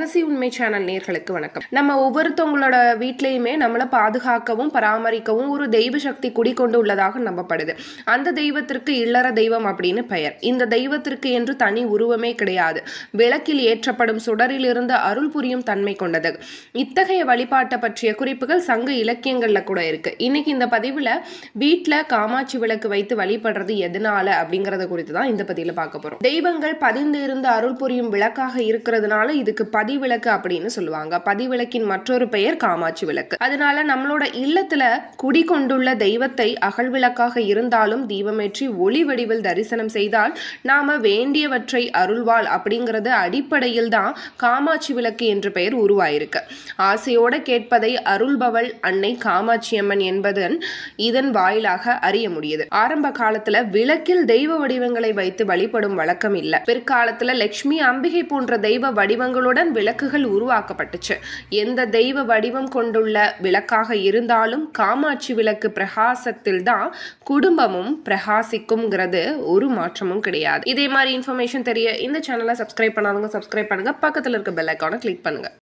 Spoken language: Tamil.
ரகசிய உண்மை சேனல் நேயர்களுக்கு வணக்கம். நம்ம ஒவ்வொருத்தவங்களோட வீட்லயுமே நம்மளை பாதுகாக்கவும் பராமரிக்கவும் ஒரு தெய்வ சக்தி குடிக்கொண்டு உள்ளதாக நம்பப்படுது. அந்த தெய்வத்திற்கு இல்லற தெய்வம் அப்படின்னு பெயர். இந்த தெய்வத்திற்கு என்று தனி உருவமே கிடையாது. விளக்கில் ஏற்றப்படும் சுடரில் இருந்து அருள் புரியும் தன்மை கொண்டது. இத்தகைய வழிபாட்டை பற்றிய குறிப்புகள் சங்க இலக்கியங்கள்ல கூட இருக்கு. இன்னைக்கு இந்த பதிவுல வீட்டுல காமாட்சி விளக்கு வைத்து வழிபடுறது எதனால அப்படிங்கறத குறித்து தான் இந்த பதிவுல பார்க்க போறோம். தெய்வங்கள் பதிந்து இருந்து அருள் புரியும் விளக்காக இருக்கிறதுனால இதுக்கு பதிவிளக்கு அப்படின்னு சொல்லுவாங்க. பதிவிளக்கின் மற்றொரு பெயர் காமாட்சி விளக்கு. அதனால நம்மளோட இல்லத்துல குடிகொண்டுள்ள தெய்வத்தை அகல் விளக்காக இருந்தாலும் தீபமேற்றி ஒளி வடிவில் தரிசனம் செய்தால் நாம வேண்டியவற்றை அருள்வாள் அப்படிங்கறது அடிப்படையில் தான் காமாட்சி விளக்கு என்ற பெயர் உருவாயிருக்கு. ஆசையோட கேட்பதை அருள்பவள் அன்னை காமாட்சி அம்மன் என்பதன் இதன் வாயிலாக அறிய முடியுது. ஆரம்ப காலத்துல விளக்கில் தெய்வ வடிவங்களை வைத்து வழிபடும் வழக்கம் இல்ல. பிற்காலத்துல லட்சுமி, அம்பிகை போன்ற தெய்வ வடிவங்களுடன் விளக்குகள் உருவாக்கப்பட்டுச்சு. எந்த தெய்வ வடிவம் கொண்டுள்ள விளக்காக இருந்தாலும் காமாட்சி விளக்கு பிரகாசத்தில் தான் குடும்பமும் பிரகாசிக்கும்ங்கிறது ஒரு மாற்றமும் கிடையாது. இதே மாதிரி இன்ஃபர்மேஷன் தெரிய இந்த சேனலை சப்ஸ்கிரைப் பண்ணாதவங்க சப்ஸ்கிரைப் பண்ணுங்க. பக்கத்துல இருக்க பெல் ஐகானை கிளிக் பண்ணுங்க.